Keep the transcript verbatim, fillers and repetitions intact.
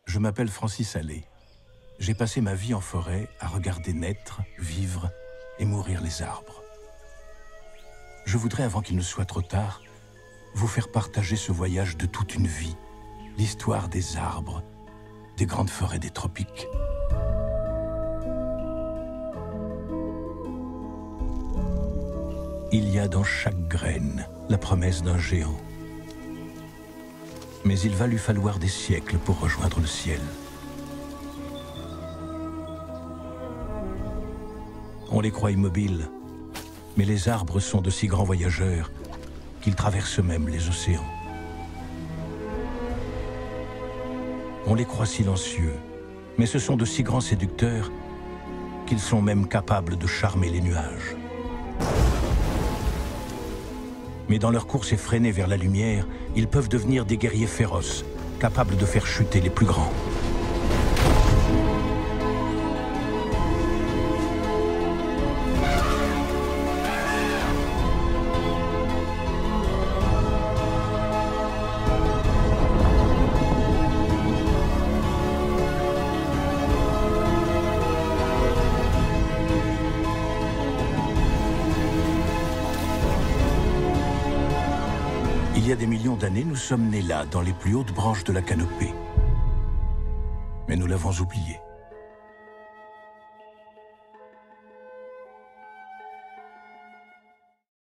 Je m'appelle Francis Allais. J'ai passé ma vie en forêt à regarder naître, vivre et mourir les arbres. Je voudrais, avant qu'il ne soit trop tard, vous faire partager ce voyage de toute une vie, l'histoire des arbres, des grandes forêts des tropiques. Il y a dans chaque graine la promesse d'un géant. Mais il va lui falloir des siècles pour rejoindre le ciel. On les croit immobiles, mais les arbres sont de si grands voyageurs qu'ils traversent même les océans. On les croit silencieux, mais ce sont de si grands séducteurs qu'ils sont même capables de charmer les nuages. Mais dans leur course effrénée vers la lumière, ils peuvent devenir des guerriers féroces, capables de faire chuter les plus grands. Il y a des millions d'années, nous sommes nés là, dans les plus hautes branches de la canopée. Mais nous l'avons oublié.